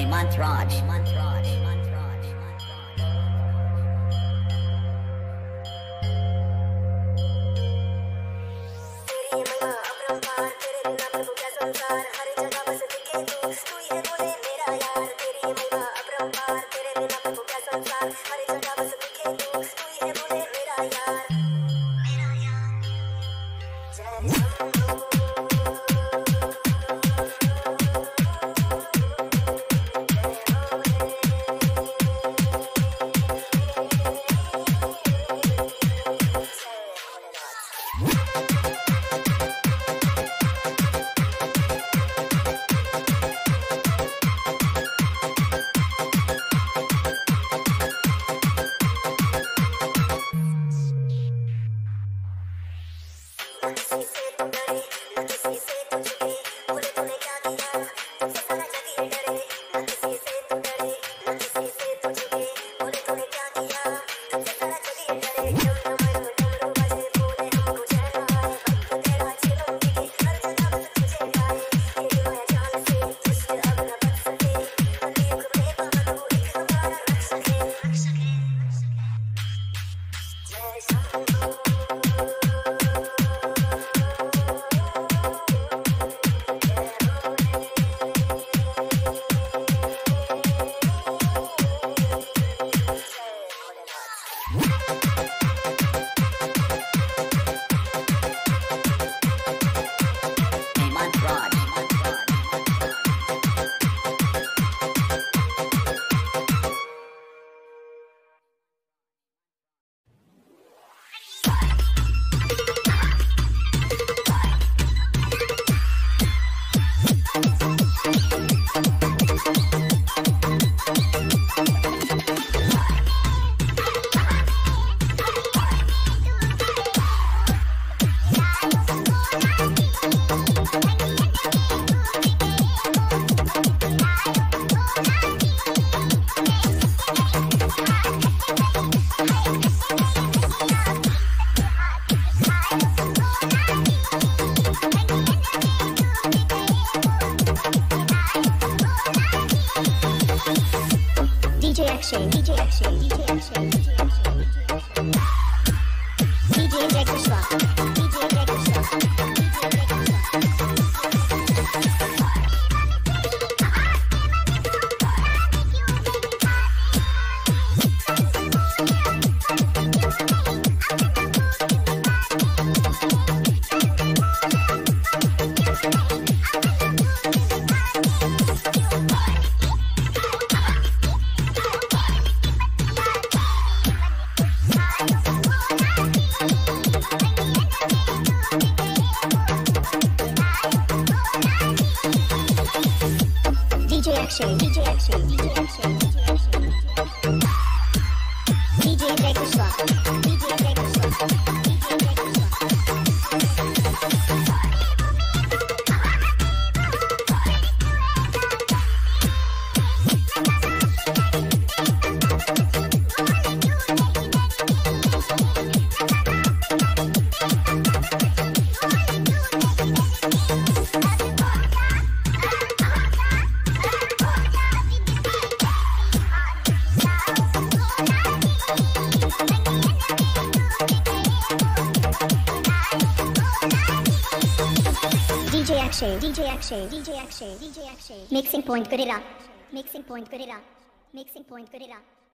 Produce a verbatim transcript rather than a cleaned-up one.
Mantraj, Mantraj, Mantraj, D J Akshay, D J Akshay, D J Akshay, D J Akshay, D J Jai Krishna, D J Jai Krishna, D J Akshay, D J Akshay, D J Akshay, D J Jai Krishna, D J Jai Krishna, D J Jai Krishna. D J Akshay, D J Akshay, D J Akshay, D J Akshay. Mixing point Gorilla, Mixing point Gorilla, Mixing point Gorilla.